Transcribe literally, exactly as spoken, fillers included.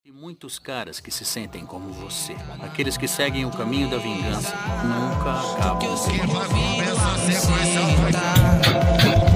Tem muitos caras que se sentem como você. Aqueles que seguem o caminho da vingança nunca acabam. Que vai começar a sequência.